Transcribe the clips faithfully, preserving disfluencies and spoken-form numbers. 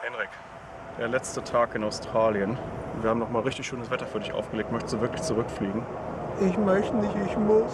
Henrik, der letzte Tag in Australien. Wir haben noch mal richtig schönes Wetter für dich aufgelegt. Möchtest du wirklich zurückfliegen? Ich möchte nicht, ich muss.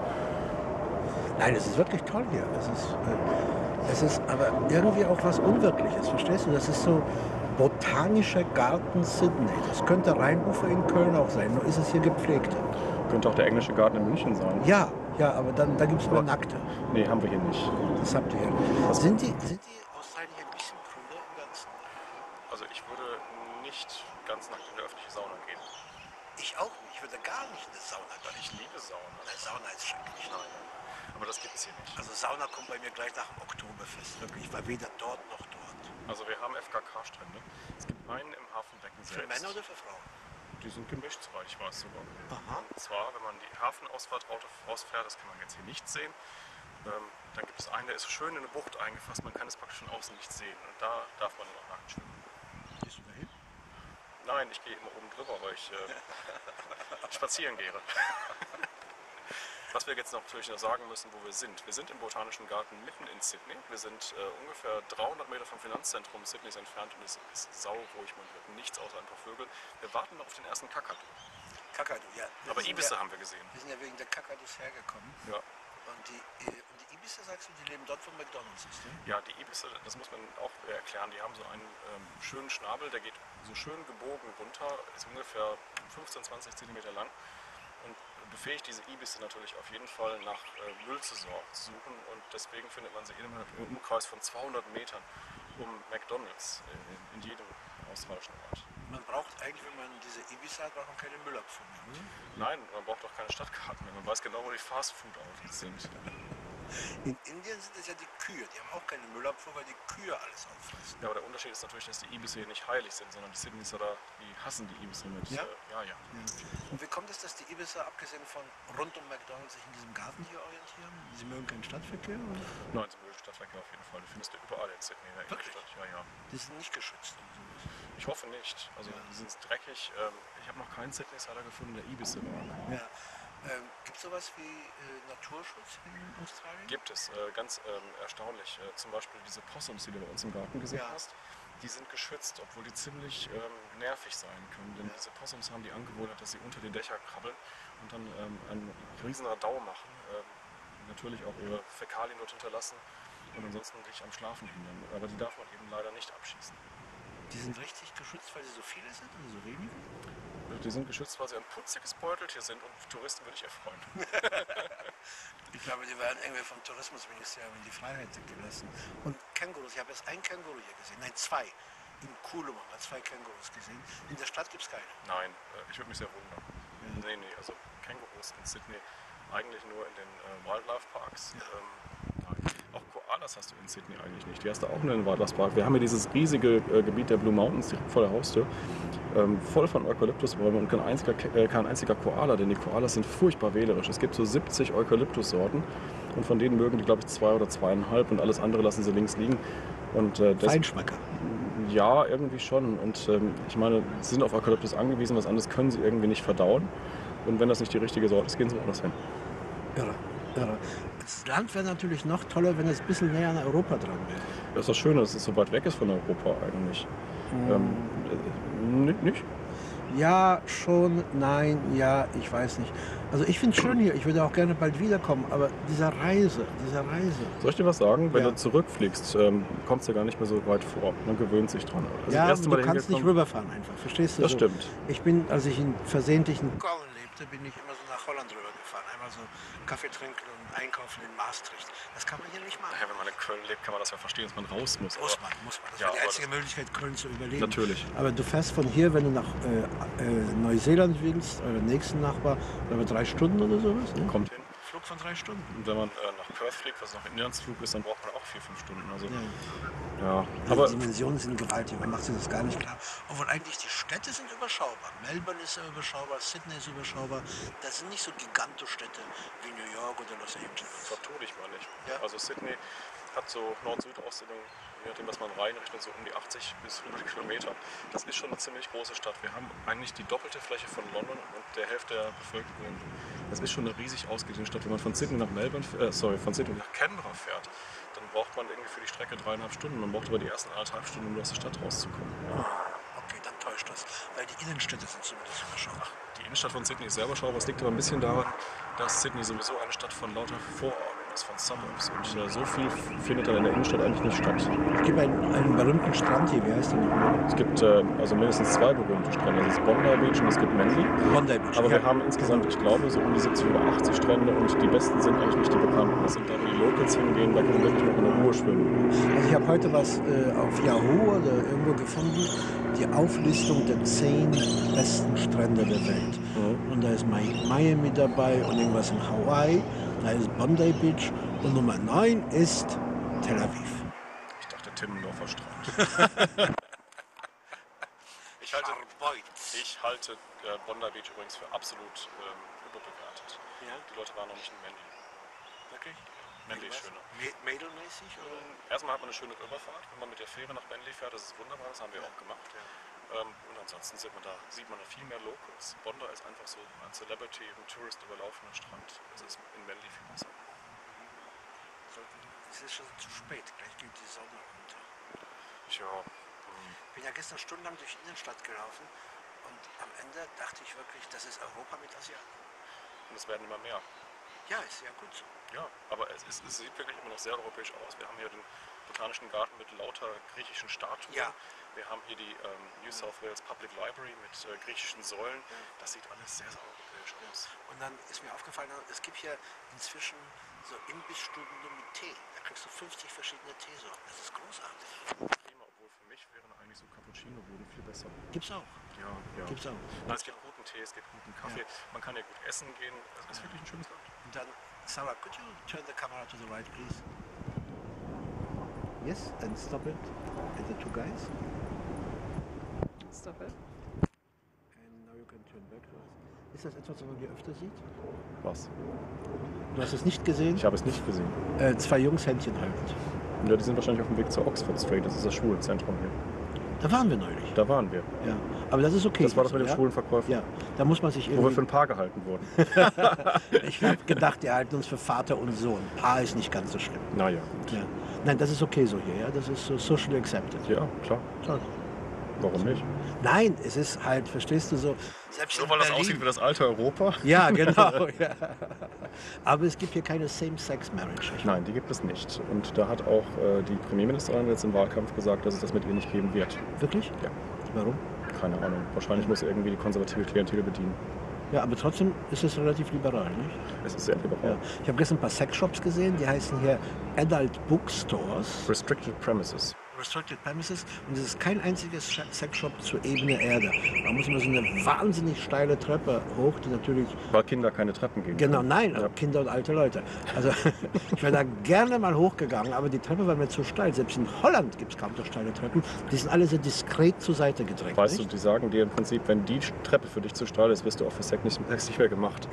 Nein, es ist wirklich toll hier. Es ist, äh, es ist aber irgendwie auch was Unwirkliches, verstehst du? Das ist so botanischer Garten Sydney. Das könnte Rheinufer in Köln auch sein, nur ist es hier gepflegter. Könnte auch der englische Garten in München sein. Ja, ja, aber dann da gibt es nur Nackte. Nee, haben wir hier nicht. Das habt ihr hier nicht. Sind die, sind die Australier ein bisschen cooler im Ganzen? Also ich würde nicht ganz nackt in die öffentliche Sauna gehen. Ich auch nicht. Ich würde gar nicht in eine Sauna gehen. Ich liebe Sauna. Eine Sauna ist schrecklich. Nein, aber das gibt es hier nicht. Also Sauna kommt bei mir gleich nach dem Oktoberfest. Wirklich. Ich war weder dort noch dort. Also wir haben F K K-Strände. Es gibt einen im Hafenbecken selbst. Für Männer oder für Frauen? Die sind gemischt, soweit ich weiß sogar. Aha. Und zwar, wenn man die Hafenausfahrt rausfährt, das kann man jetzt hier nicht sehen, ähm, dann gibt es einen, der ist schön in eine Bucht eingefasst, man kann es praktisch von außen nicht sehen. Und da darf man noch nackt schwimmen. Gehst du da hin? Nein, ich gehe immer oben drüber, weil ich äh, spazieren gehe. Was wir jetzt noch natürlich noch sagen müssen, wo wir sind. Wir sind im Botanischen Garten mitten in Sydney. Wir sind äh, ungefähr dreihundert Meter vom Finanzzentrum Sydneys entfernt und es ist sauruhig, man hört nichts außer ein paar Vögel. Wir warten noch auf den ersten Kakadu. Kakadu, ja. Aber Ibisse ja, haben wir gesehen. Wir sind ja wegen der Kakadus hergekommen. Ja. Und die, äh, und die Ibisse, sagst du, die leben dort, wo McDonalds ist, ne? Ja, die Ibisse, das muss man auch erklären, die haben so einen ähm, schönen Schnabel, der geht so schön gebogen runter, ist ungefähr fünfzehn, zwanzig Zentimeter lang und befähigt diese Ibisse natürlich auf jeden Fall nach äh, Müll zu suchen und deswegen findet man sie immer im Umkreis von zweihundert Metern um McDonalds äh, in jedem australischen Ort. Man braucht eigentlich, wenn man diese Ibisse hat, braucht man keine Müllabfuhr mehr, oder? Nein, man braucht auch keine Stadtkarten mehr, man weiß genau, wo die Fastfood-Outlets sind. In Indien sind es ja die Kühe, die haben auch keine Müllabfuhr, weil die Kühe alles auffressen. Ja, aber der Unterschied ist natürlich, dass die Ibisse hier nicht heilig sind, sondern die Sydneys oder die hassen die Ibisse mit. Ja? Äh, ja, ja. Ja. Und wie kommt es, dass die Ibisse, abgesehen von rund um McDonalds, sich in diesem Garten hier orientieren? Sie mögen keinen Stadtverkehr? Oder? Nein, zum Beispiel Stadtverkehr auf jeden Fall. Du findest du überall in Sydney in der Wirklich? Innenstadt. Ja, ja. Die sind nicht geschützt und sowas. Ich hoffe nicht. Also Ja. die sind dreckig. Ähm, ich habe noch keinen Sydney-Sider gefunden, der Ibisse mag. Ja. Ähm, Gibt es sowas wie äh, Naturschutz in Australien? Gibt es. Äh, ganz ähm, erstaunlich. Äh, zum Beispiel diese Possums, die du bei uns im Garten gesehen Ja. hast. Die sind geschützt, obwohl die ziemlich ähm, nervig sein können. Denn Ja. diese Possums haben die Angewohnheit, dass sie unter die Dächer krabbeln und dann ähm, einen riesen Radau machen. Ähm, natürlich auch ihre Fäkalien dort hinterlassen und ansonsten dich am Schlafen hindern. Aber die darf man eben leider nicht abschießen. Die sind richtig geschützt, weil sie so viele sind oder so wenige? Die sind geschützt, weil sie ein putziges Beuteltier sind und Touristen würde ich erfreuen. Ich glaube, die werden irgendwie vom Tourismusministerium in die Freiheit gelassen. Und Kängurus, ich habe jetzt ein Känguru hier gesehen, nein zwei. In Coolum haben wir zwei Kängurus gesehen. In der Stadt gibt es keine. Nein, äh, ich würde mich sehr wundern. Ja. Nee, nee, also Kängurus in Sydney eigentlich nur in den äh, Wildlife Parks. Ja. Ähm, nein. Auch Koalas hast du in Sydney eigentlich nicht. Die hast du auch nur in den Wildlife Park. Wir haben hier dieses riesige äh, Gebiet der Blue Mountains direkt vor der Haustür. Ähm, voll von Eukalyptusbäumen und kein einziger, äh, kein einziger Koala, denn die Koalas sind furchtbar wählerisch. Es gibt so siebzig Eukalyptussorten und von denen mögen die, glaube ich, zwei oder zweieinhalb und alles andere lassen sie links liegen. Und, äh, das, Feinschmecker. Ja, irgendwie schon. Und ähm, ich meine, sie sind auf Eukalyptus angewiesen, was anderes können sie irgendwie nicht verdauen. Und wenn das nicht die richtige Sorte ist, gehen sie woanders hin. Irre, irre. Das Land wäre natürlich noch toller, wenn es ein bisschen näher an Europa dran wäre. Das ist das Schöne, dass es so weit weg ist von Europa eigentlich. Mhm. Ähm, äh, nicht? Ja, schon, nein, ja, ich weiß nicht. Also ich finde es schön hier, ich würde auch gerne bald wiederkommen, aber dieser Reise, dieser Reise. Soll ich dir was sagen? Wenn Ja. du zurückfliegst, ähm, kommst du gar nicht mehr so weit vor. Man gewöhnt sich dran. Also Ja, das erste aber Mal du kannst nicht hingekommen- rüberfahren einfach, verstehst du? Das so. stimmt. Ich bin, als ich in versehentlich in Köln lebte, bin ich immer so nach Holland rübergefahren. Einmal so Kaffee trinken und einkaufen in Maastricht. Das kann man hier nicht machen. Ja, wenn man in Köln lebt, kann man das ja verstehen, dass man raus muss. Muss aber- man, muss man. Das Ja, war die aber einzige Möglichkeit, Köln zu überleben. Natürlich. Aber du fährst von hier, wenn du nach äh, äh, Neuseeland willst, oder nächsten Nachbar, aber drei Stunden oder sowas. Ne? Kommt hin. Flug von drei Stunden. Und wenn man äh, nach Perth fliegt, was noch Inlandsflug ist, dann braucht man auch vier, fünf Stunden. Also, Ja. ja. Aber Aber die Dimensionen sind gewaltig, man macht sich das gar nicht klar. Obwohl eigentlich die Städte sind überschaubar. Melbourne ist ja überschaubar, Sydney ist überschaubar. Das sind nicht so Gigantostädte wie New York oder Los Angeles. vertue dich mal nicht. Ja. Also Sydney hat so Nord-Süd-Ausdehnung, je nachdem, was man reinrechnet, so um die achtzig bis hundert Kilometer. Das ist schon eine ziemlich große Stadt. Wir haben eigentlich die doppelte Fläche von London und der Hälfte der Bevölkerung. Das ist schon eine riesig ausgedehnte Stadt. Wenn man von Sydney nach Melbourne, äh, sorry, von Sydney nach Canberra fährt, dann braucht man irgendwie für die Strecke dreieinhalb Stunden. Man braucht aber die ersten anderthalb Stunden, um aus der Stadt rauszukommen. Okay, dann täuscht das. Weil die Innenstädte sind zumindest überschaubar. Die Innenstadt von Sydney ist sehr überschaubar. Es liegt aber ein bisschen daran, dass Sydney sowieso eine Stadt von lauter Vororten ist, von Suburbs. Und äh, so viel findet dann in der Innenstadt eigentlich nicht statt. Es gibt einen, einen berühmten Strand hier, wie heißt der nochmal? Es gibt äh, also mindestens zwei berühmte Strände. Es ist Bondi Beach und es gibt Manly. Bondi Beach. Aber ja. wir haben insgesamt, ich glaube, so um die siebzig oder achtzig Strände und die besten sind eigentlich nicht die bekannten. Das sind da, wo die Locals hingehen, da kann man wirklich noch in der Ruhe schwimmen. Also ich habe heute was äh, auf Yahoo oder irgendwo gefunden, die Auflistung der zehn besten Strände der Welt. Mhm. Und da ist Miami dabei und irgendwas in Hawaii, da ist Bondi Beach und Nummer neun ist Tel Aviv. Ich dachte Timmendorfer Strand. ich halte, ich halte äh, Bondi Beach übrigens für absolut ähm, überbewertet. Ja? Die Leute waren noch nicht in Manly. Wirklich? Manly ist schöner. Mädelmäßig? Oder? Erstmal hat man eine schöne Rüberfahrt, wenn man mit der Fähre nach Manly fährt, das ist wunderbar, das haben wir auch gemacht. Ähm, und ansonsten sieht man da, sieht man da viel mehr Locals. Bondi ist einfach so ein Celebrity, ein Tourist überlaufener Strand. Das ist in Manly viel besser. Es ist schon zu spät, gleich geht die Sonne unter. Tja, Ich bin ja gestern stundenlang durch die Innenstadt gelaufen und am Ende dachte ich wirklich, das ist Europa mit Asiaten. und es werden immer mehr. Ja, ist ja gut so. Ja, aber es, ist, es sieht wirklich immer noch sehr europäisch aus. Wir haben hier den Botanischen Garten mit lauter griechischen Statuen. Ja. Wir haben hier die ähm, New South Wales Public Library mit äh, griechischen Säulen. Das sieht alles sehr, sehr europäisch aus. Und dann ist mir aufgefallen, es gibt hier inzwischen so Imbissstuben nur mit Tee. Da kriegst du fünfzig verschiedene Teesorten. Das ist großartig. Prima, obwohl für mich wären eigentlich so Cappuccino-Boden viel besser. Gibt's auch. Ja, ja. Gibt's auch. Nein, es gibt guten Tee, es gibt guten Kaffee. Ja. Man kann ja gut essen gehen. Es ist wirklich ein schönes Land. Und dann, Sarah, could you turn the camera to the right, please? Yes, and stop it. And the two guys. Stop it. And now you can turn back to us. Ist das etwas, was man hier öfter sieht? Was? Du hast es nicht gesehen? Ich habe es nicht gesehen. Äh, zwei Jungs Händchen haltend. Ja, die sind wahrscheinlich auf dem Weg zur Oxford Street. Das ist das Schwulenzentrum hier. Da waren wir neulich. Da waren wir. Ja. Aber das ist okay. Das war das mit dem ja? schwulen Verkäufer. Ja, da muss man sich Wo wir irgendwie... für ein Paar gehalten wurden. Ich habe gedacht, die halten uns für Vater und Sohn. Paar ist nicht ganz so schlimm. Naja, gut. Ja. Nein, das ist okay so hier. Ja? Das ist so social accepted. Ja, klar. Toll. Warum nicht? Nein, es ist halt, verstehst du, so... Selbst So, in weil das Berlin- aussieht wie das alte Europa? Ja, genau. Ja. Aber es gibt hier keine Same-Sex-Marriage. nicht? Nein, die gibt es nicht. Und da hat auch äh, die Premierministerin jetzt im Wahlkampf gesagt, dass es das mit ihr nicht geben wird. Wirklich? Ja. Warum? Keine Ahnung. Wahrscheinlich muss sie irgendwie die konservative Klientel bedienen. Ja, aber trotzdem ist es relativ liberal, nicht? Es ist sehr liberal. Ja. Ich habe gestern ein paar Sexshops gesehen, die heißen hier Adult Bookstores. Restricted Premises. Restricted Premises, und es ist kein einziges Sch- Sexshop zur ebene Erde. Man muss immer so eine wahnsinnig steile Treppe hoch, die natürlich... Weil Kinder keine Treppen gehen Genau, können. nein, Ja. also Kinder und alte Leute. Also ich wäre da gerne mal hochgegangen, aber die Treppe war mir zu steil. Selbst in Holland gibt es kaum so steile Treppen. Die sind alle so diskret zur Seite gedrängt. Weißt du, nicht? die sagen dir im Prinzip, wenn die Treppe für dich zu steil ist, wirst du auch für Sex nicht, nicht mehr gemacht.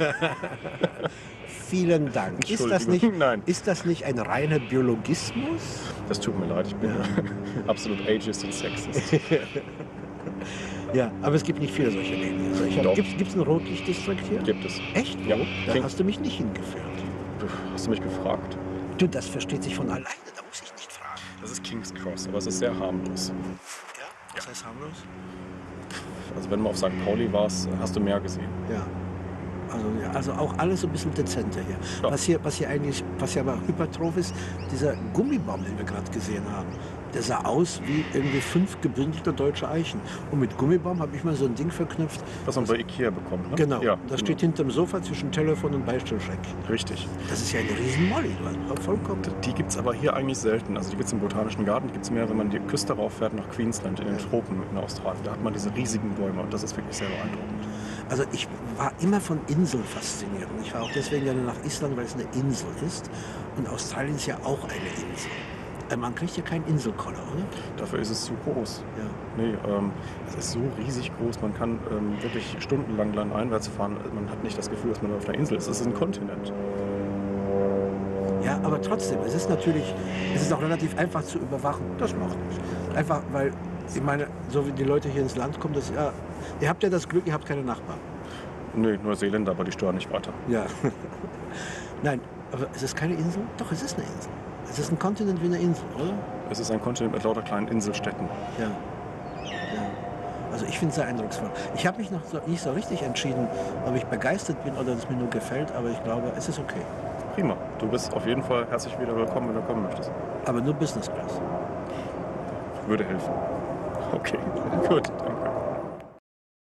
Vielen Dank. Ist das, nicht, Entschuldigung, nein. ist das nicht ein reiner Biologismus? Das tut mir leid, ich bin absolut ageist und sexist. Ja, aber es gibt nicht viele solche Läden. Also ich Doch. Gibt es einen Rotlichtdistrikt hier? Gibt es. Echt? Ja. Wo? Da King- hast du mich nicht hingeführt. Hast du mich gefragt? Du, das versteht sich von alleine, da muss ich nicht fragen. Das ist King's Cross, aber es ist sehr harmlos. Ja? Was heißt harmlos? Also wenn du auf Sankt Pauli warst, hast du mehr gesehen. Ja. Also, ja, also auch alles so ein bisschen dezenter hier. Ja. Was hier, was hier eigentlich, was hier aber hypertroph ist, dieser Gummibaum, den wir gerade gesehen haben, der sah aus wie irgendwie fünf gebündelte deutsche Eichen. Und mit Gummibaum habe ich mal so ein Ding verknüpft. Was man bei Ikea bekommt, ne? Genau, Ja, das steht hinterm Sofa zwischen Telefon und Beistellschränkchen. richtig. Das ist ja eine riesen Molly, du hast vollkommen. Die gibt es aber hier eigentlich selten. Also die gibt es im Botanischen Garten, die gibt es mehr, wenn man die Küste rauffährt nach Queensland in den Tropen in Australien. Da hat man diese riesigen Bäume und das ist wirklich sehr beeindruckend. Also ich war immer von Inseln fasziniert. Und ich war auch deswegen gerne nach Island, weil es eine Insel ist. Und Australien ist ja auch eine Insel. Äh, Man kriegt ja keinen Inselkoller, oder? Dafür ist es zu groß. Ja. Nee, ähm, es ist so riesig groß, man kann ähm, wirklich stundenlang landeinwärts fahren. Man hat nicht das Gefühl, dass man auf einer Insel ist. Es ist ein Kontinent. Ja, aber trotzdem, es ist natürlich, es ist auch relativ einfach zu überwachen. Das macht nichts. Einfach, weil, ich meine, so wie die Leute hier ins Land kommen, das, ja, ihr habt ja das Glück, ihr habt keine Nachbarn. Nö, nur Seeländer, aber die stören nicht weiter. Ja. Nein, aber es ist keine Insel? Doch, es ist eine Insel. Es ist ein Kontinent wie eine Insel, oder? Es ist ein Kontinent mit lauter kleinen Inselstädten. Ja. ja. Also ich finde es sehr eindrucksvoll. Ich habe mich noch so, nicht so richtig entschieden, ob ich begeistert bin oder es mir nur gefällt, aber ich glaube, es ist okay. Prima. Du bist auf jeden Fall herzlich wieder willkommen, wenn du kommen möchtest. Aber nur Business Class. Würde helfen. Okay, gut, danke.